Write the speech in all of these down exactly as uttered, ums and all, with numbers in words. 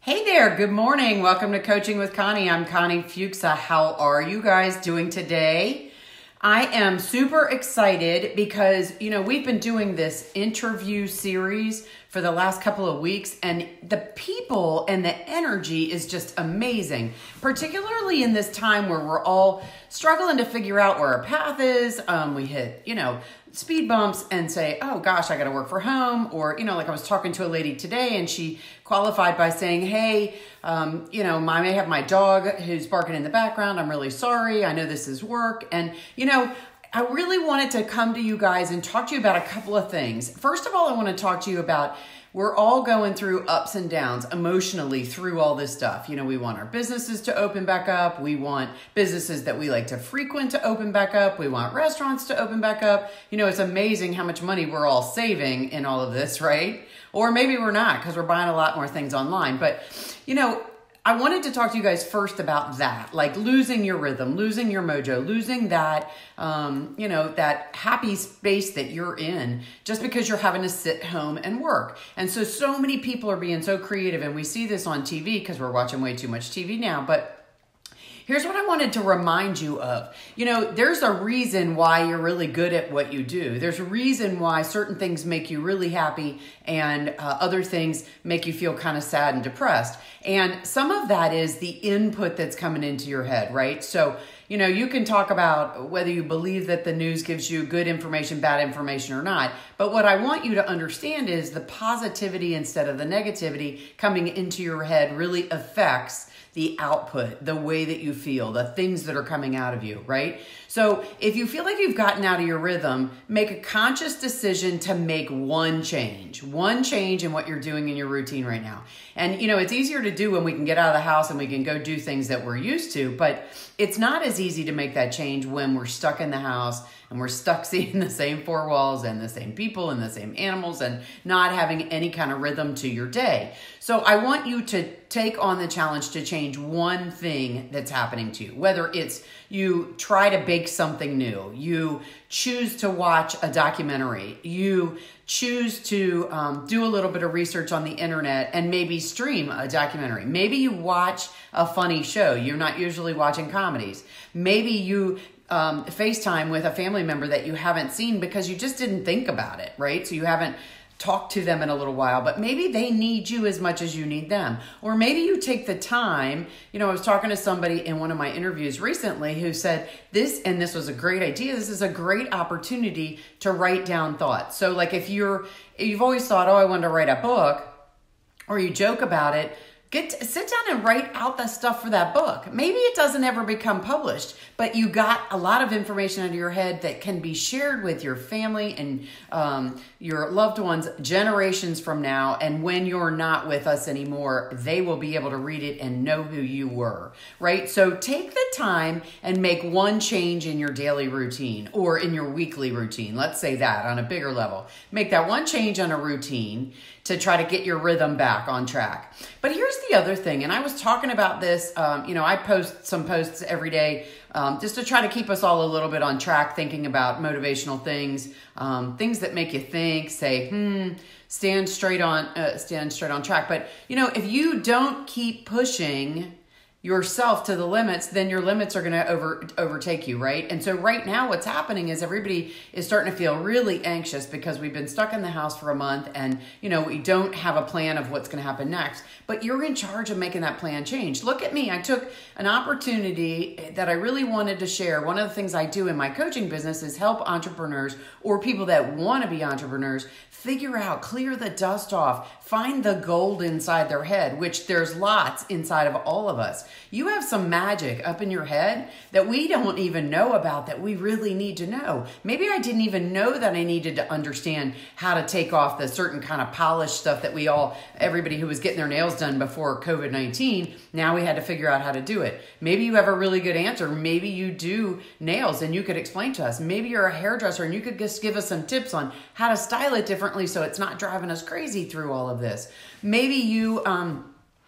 Hey there, good morning. Welcome to Coaching with Connie. I'm Connie Fuchsa. How are you guys doing today? I am super excited because, you know, we've been doing this interview series for the last couple of weeks, and the people and the energy is just amazing, particularly in this time where we're all struggling to figure out where our path is. Um, we hit, you know, speed bumps and say, oh gosh, I got to work for home. Or, you know, like I was talking to a lady today and she qualified by saying, hey, um, you know, I may have my dog who's barking in the background. I'm really sorry. I know this is work. And, you know, I really wanted to come to you guys and talk to you about a couple of things. First of all, I want to talk to you about we're all going through ups and downs emotionally through all this stuff. You know, we want our businesses to open back up. We want businesses that we like to frequent to open back up. We want restaurants to open back up. You know, it's amazing how much money we're all saving in all of this, right? Or maybe we're not because we're buying a lot more things online. But, you know, I wanted to talk to you guys first about that, like losing your rhythm, losing your mojo, losing that, um, you know, that happy space that you're in just because you're having to sit home and work. And so, so many people are being so creative, and we see this on T V because we're watching way too much T V now, but here's what I wanted to remind you of. You know, there's a reason why you're really good at what you do. There's a reason why certain things make you really happy and uh, other things make you feel kind of sad and depressed. And some of that is the input that's coming into your head, right? So, you know, you can talk about whether you believe that the news gives you good information, bad information or not. But what I want you to understand is the positivity instead of the negativity coming into your head really affects the output, the way that you feel, the things that are coming out of you, right? So if you feel like you've gotten out of your rhythm, make a conscious decision to make one change, one change in what you're doing in your routine right now. And, you know, it's easier to do when we can get out of the house and we can go do things that we're used to, but it's not as easy to make that change when we're stuck in the house and we're stuck seeing the same four walls and the same people and the same animals and not having any kind of rhythm to your day. So I want you to take on the challenge to change one thing that's happening to you, whether it's you try to bake something new, you choose to watch a documentary, you choose to um, do a little bit of research on the internet and maybe stream a documentary. Maybe you watch a funny show. You're not usually watching comedies. Maybe you um, FaceTime with a family member that you haven't seen because you just didn't think about it, right? So you haven't talk to them in a little while, but maybe they need you as much as you need them. Or maybe you take the time, you know, I was talking to somebody in one of my interviews recently who said this, and this was a great idea, this is a great opportunity to write down thoughts. So like if you're, if you've always thought, oh, I want to write a book, or you joke about it, Get to, sit down and write out the stuff for that book. Maybe it doesn't ever become published, but you got a lot of information into your head that can be shared with your family and um, your loved ones generations from now. And when you're not with us anymore, they will be able to read it and know who you were, right? So take the time and make one change in your daily routine or in your weekly routine. Let's say that on a bigger level. Make that one change on a routine to try to get your rhythm back on track. But here's the other thing, and I was talking about this, um, you know, I post some posts every day um, just to try to keep us all a little bit on track, thinking about motivational things, um, things that make you think, say, hmm, stand straight on, uh, stand straight on track. But, you know, if you don't keep pushing yourself to the limits, then your limits are going to over overtake you, right? And so right now what's happening is everybody is starting to feel really anxious because we've been stuck in the house for a month and, you know, we don't have a plan of what's going to happen next, but you're in charge of making that plan change. Look at me. I took an opportunity that I really wanted to share. One of the things I do in my coaching business is help entrepreneurs or people that want to be entrepreneurs figure out, clear the dust off, find the gold inside their head, which there's lots inside of all of us. You have some magic up in your head that we don't even know about that we really need to know. Maybe I didn't even know that I needed to understand how to take off the certain kind of polished stuff that we all, everybody who was getting their nails done before COVID nineteen, now we had to figure out how to do it. Maybe you have a really good answer. Maybe you do nails and you could explain to us. Maybe you're a hairdresser and you could just give us some tips on how to style it differently so it's not driving us crazy through all of this. Maybe you, um,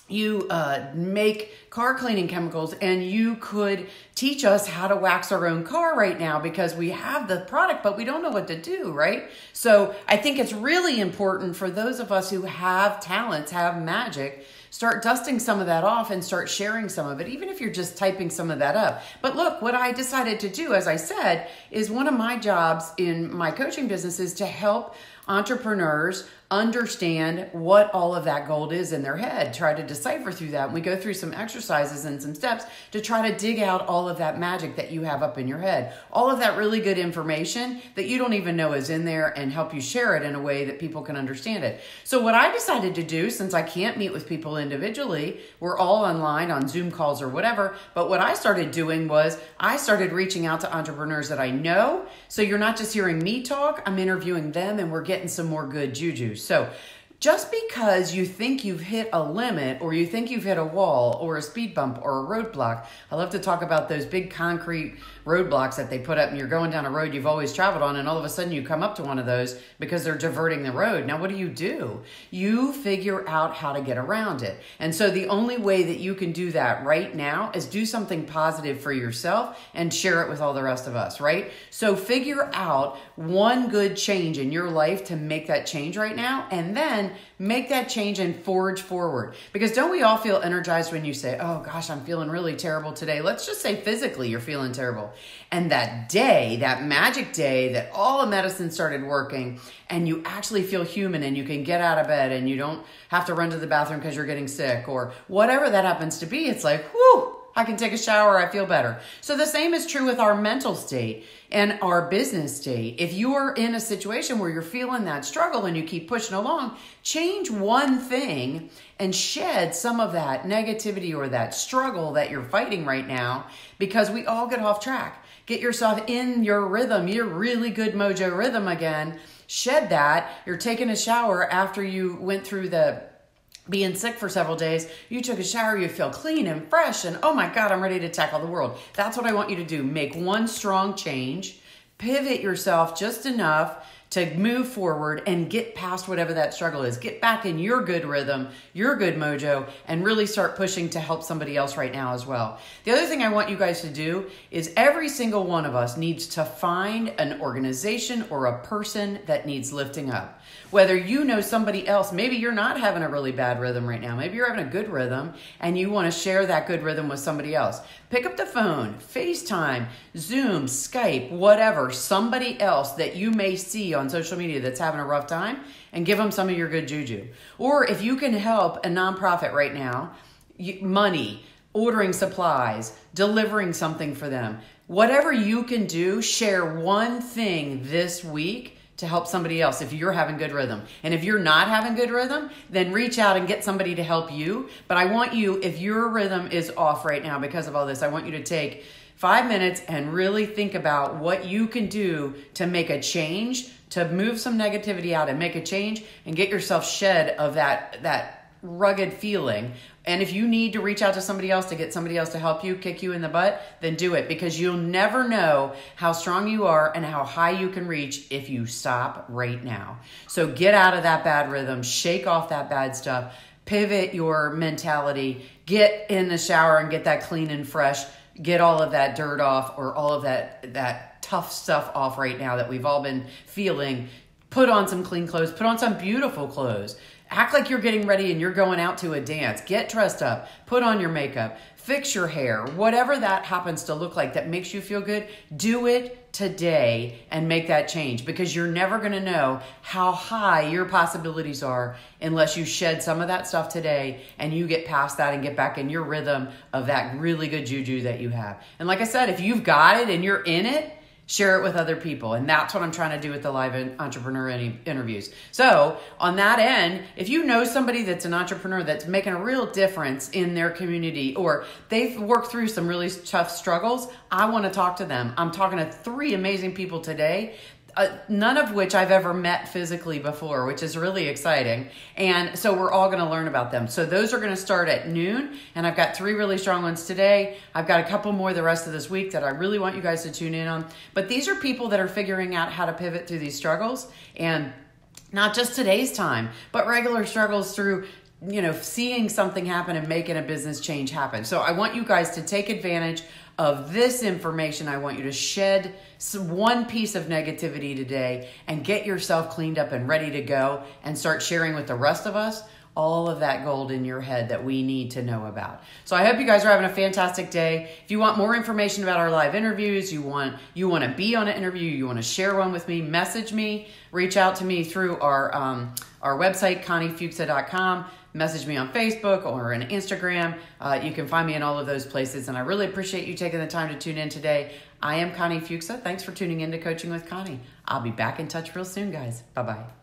you uh, make car cleaning chemicals, and you could teach us how to wax our own car right now because we have the product, but we don't know what to do, right? So I think it's really important for those of us who have talents, have magic, start dusting some of that off and start sharing some of it, even if you're just typing some of that up. But look, what I decided to do, as I said, is one of my jobs in my coaching business is to help entrepreneurs understand what all of that gold is in their head, try to decipher through that. And we go through some exercises and some steps to try to dig out all of that magic that you have up in your head, all of that really good information that you don't even know is in there, and help you share it in a way that people can understand it. So what I decided to do, since I can't meet with people individually, we're all online on Zoom calls or whatever, but what I started doing was I started reaching out to entrepreneurs that I know. So you're not just hearing me talk, I'm interviewing them, and we're getting some more good juju. So just because you think you've hit a limit, or you think you've hit a wall or a speed bump or a roadblock, I love to talk about those big concrete roadblocks that they put up, and you're going down a road you've always traveled on, and all of a sudden you come up to one of those because they're diverting the road. Now, what do you do? You figure out how to get around it. And so the only way that you can do that right now is do something positive for yourself and share it with all the rest of us, right? So figure out one good change in your life to make that change right now, and then make that change and forge forward. Because don't we all feel energized when you say, oh gosh, I'm feeling really terrible today? Let's just say physically you're feeling terrible. And that day, that magic day that all the medicine started working, and you actually feel human and you can get out of bed and you don't have to run to the bathroom because you're getting sick or whatever that happens to be, it's like, whew, I can take a shower, I feel better. So the same is true with our mental state and our business state. If you are in a situation where you're feeling that struggle and you keep pushing along, change one thing and shed some of that negativity or that struggle that you're fighting right now, because we all get off track. Get yourself in your rhythm, your really good mojo rhythm again. Shed that. You're taking a shower after you went through the being sick for several days. You took a shower, you feel clean and fresh, and oh my God, I'm ready to tackle the world. That's what I want you to do. Make one strong change, pivot yourself just enough to move forward and get past whatever that struggle is. Get back in your good rhythm, your good mojo, and really start pushing to help somebody else right now as well. The other thing I want you guys to do is every single one of us needs to find an organization or a person that needs lifting up. Whether you know somebody else, maybe you're not having a really bad rhythm right now. Maybe you're having a good rhythm and you want to share that good rhythm with somebody else. Pick up the phone, FaceTime, Zoom, Skype, whatever, somebody else that you may see on social media that's having a rough time, and give them some of your good juju. Or if you can help a nonprofit right now, you, money, ordering supplies, delivering something for them, whatever you can do, share one thing this week to help somebody else if you're having good rhythm. And if you're not having good rhythm, then reach out and get somebody to help you. But I want you, if your rhythm is off right now because of all this, I want you to take five minutes and really think about what you can do to make a change, to move some negativity out and make a change and get yourself shed of that, that rugged feeling. And if you need to reach out to somebody else to get somebody else to help you, kick you in the butt, then do it, because you'll never know how strong you are and how high you can reach if you stop right now. So get out of that bad rhythm, shake off that bad stuff, pivot your mentality, get in the shower and get that clean and fresh, get all of that dirt off or all of that, that tough stuff off right now that we've all been feeling. Put on some clean clothes, put on some beautiful clothes. Act like you're getting ready and you're going out to a dance. Get dressed up, put on your makeup, fix your hair, whatever that happens to look like that makes you feel good, do it today and make that change, because you're never going to know how high your possibilities are unless you shed some of that stuff today and you get past that and get back in your rhythm of that really good juju that you have. And like I said, if you've got it and you're in it, share it with other people. And that's what I'm trying to do with the live entrepreneur interviews. So on that end, if you know somebody that's an entrepreneur that's making a real difference in their community, or they've worked through some really tough struggles, I want to talk to them. I'm talking to three amazing people today, Uh, none of which I've ever met physically before, which is really exciting. And so we're all going to learn about them. So those are going to start at noon. And I've got three really strong ones today. I've got a couple more the rest of this week that I really want you guys to tune in on. But these are people that are figuring out how to pivot through these struggles, and not just today's time, but regular struggles through you know, seeing something happen and making a business change happen. So I want you guys to take advantage of this information. I want you to shed some, one piece of negativity today and get yourself cleaned up and ready to go and start sharing with the rest of us all of that gold in your head that we need to know about. So I hope you guys are having a fantastic day. If you want more information about our live interviews, you want you want to be on an interview, you want to share one with me, message me, reach out to me through our um, our website, connie fuchsa dot com. Message me on Facebook or on Instagram. Uh, you can find me in all of those places, and I really appreciate you taking the time to tune in today. I am Connie Fuchsa. Thanks for tuning in to Coaching with Connie. I'll be back in touch real soon, guys. Bye-bye.